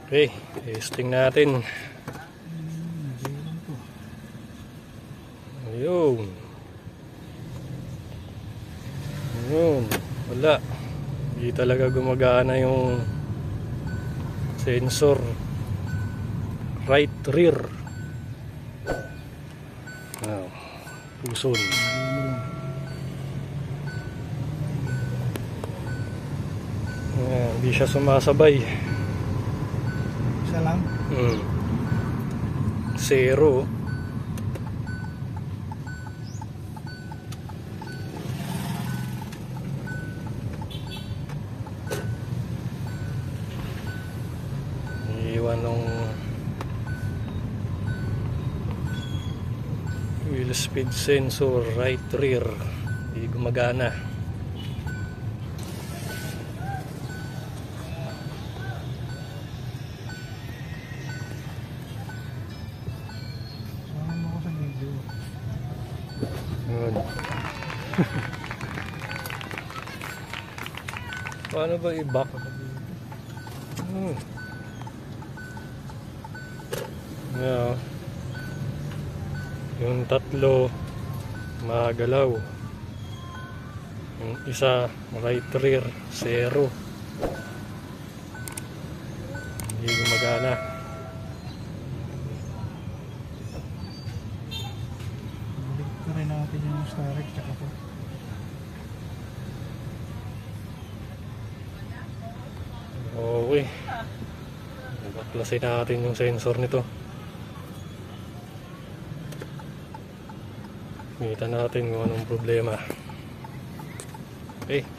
Okay, testing natin. Ayun. Ayun. Wala. Hindi talaga gumagana yung sensor. Right rear. Puson. Hindi siya sumasabay. Isa lang? Zero. Iwan ng wheel speed sensor right rear. Hindi gumagana. Paano ba i-back? Yung tatlo magalaw, yung isa right rear zero, hindi gumagana. Balik rin natin yung starek tsaka po. Okay, baklasin natin yung sensor nito. Kita natin kung anong problema. Okay.